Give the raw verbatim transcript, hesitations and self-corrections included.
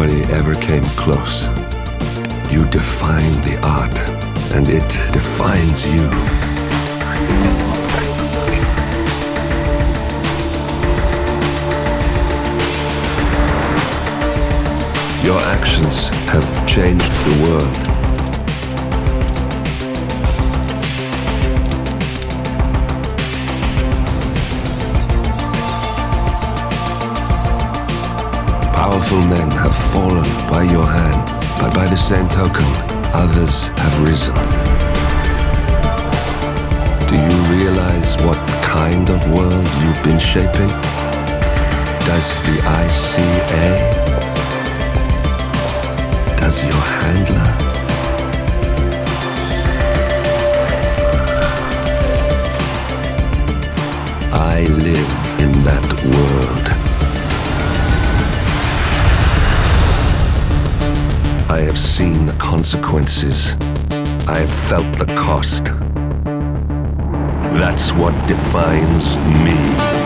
nobody ever came close. You define the art, and it defines you. Your actions have changed the world. Powerful men have fallen by your hand, but by the same token, others have risen. Do you realize what kind of world you've been shaping? Does the I C A? Does your handler? I live in that world. I have seen the consequences. I have felt the cost. That's what defines me.